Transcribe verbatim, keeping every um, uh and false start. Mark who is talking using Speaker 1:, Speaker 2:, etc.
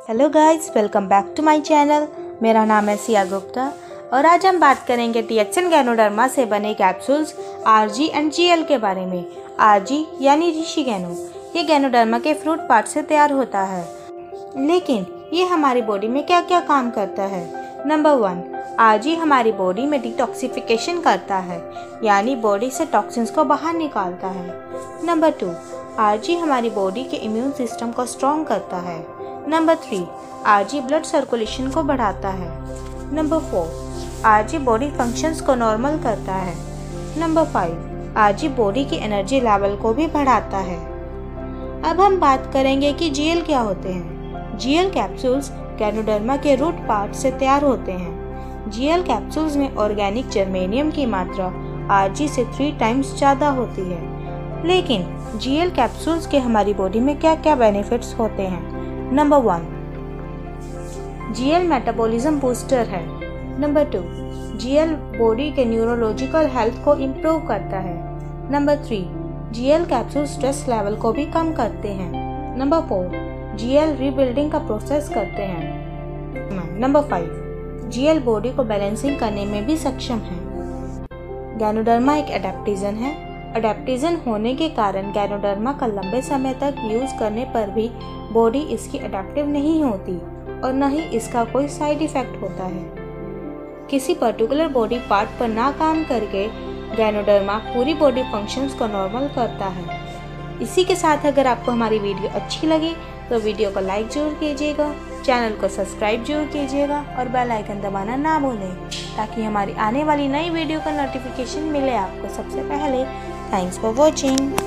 Speaker 1: Hello guys, welcome back to my channel. मेरा नाम है सिया गुप्ता और आज हम बात करेंगे टीएक्सन गैनोडर्मा से बने कैप्सूल्स आरजी एंड जीएल के बारे में। आरजी यानी ऋषि गैनो, ये गैनोडर्मा के फ्रूट पार्ट से तैयार होता है। लेकिन ये हमारी बॉडी में क्या क्या काम करता है? नंबर वन, आरजी हमारी बॉडी में डिटॉक्सिफिकेशन करता है, यानी बॉडी से टॉक्सिन्स को बाहर निकालता है। नंबर टू, आरजी हमारी बॉडी के इम्यून सिस्टम को स्ट्रॉन्ग करता है। Number three, R G blood circulation को बढ़ाता है। Number four, R G body functions को नॉर्मल करता है। नंबर फाइव, आरजी बॉडी की एनर्जी लेवल को भी बढ़ाता है। अब हम बात करेंगे कि जीएल क्या होते हैं। जीएल कैप्सूल्स गैनोडर्मा के रूट पार्ट से तैयार होते हैं। जीएल कैप्सूल्स में ऑर्गेनिक जर्मेनियम की मात्रा आरजी से थ्री टाइम्स ज़्यादा होती है। लेकिन जीएल कैप्सूल्स के हमारी बॉडी में क्या क्या बेनिफिट्स होते हैं? Number one, GL metabolism booster है। नंबर टू, जीएल बॉडी के न्यूरोलॉजिकल हेल्थ को इम्प्रूव करता है। Number three, GL capsule stress level को भी कम करते हैं। नंबर फोर, जीएल रीबिल्डिंग का प्रोसेस करते हैं। नंबर फाइव, जीएल बॉडी को बैलेंसिंग करने में भी सक्षम है। गैनोडर्मा एक एडेप्टोजन है। एडेप्टोजन होने के कारण गैनोडर्मा का लंबे समय तक यूज करने पर भी बॉडी इसकी अडेप्टिव नहीं होती और न ही इसका कोई साइड इफेक्ट होता है। किसी पर्टिकुलर बॉडी पार्ट पर ना काम करके गैनोडर्मा पूरी बॉडी फंक्शंस को नॉर्मल करता है। इसी के साथ अगर आपको हमारी वीडियो अच्छी लगी तो वीडियो को लाइक जरूर कीजिएगा, चैनल को सब्सक्राइब जरूर कीजिएगा और बेल आइकन दबाना ना भूलें ताकि हमारी आने वाली नई वीडियो का नोटिफिकेशन मिले आपको सबसे पहले। Thanks for watching.